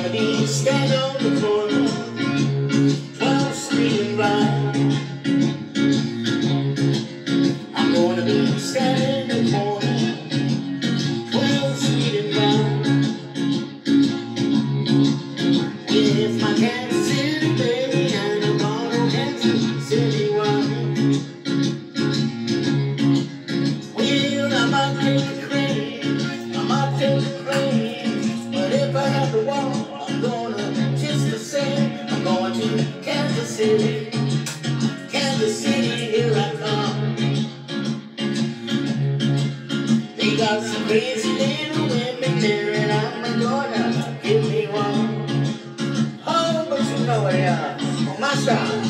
gonna be standing on the corner, 12th Street and Vine. I'm gonna be standing in the corner, 12th Street and Vine. If my Kansas City baby and I'm on Kansas City wine. Well, I might take the crane, but if I have to walk, I'm gonna just the same. I'm going to Kansas City, here I come. They got some crazy little women there, and I'm gonna give me one. Oh, but you know what they are, on my style.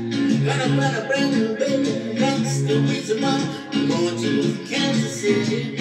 Gonna bring you baby, that's the reason why I'm going to Kansas City.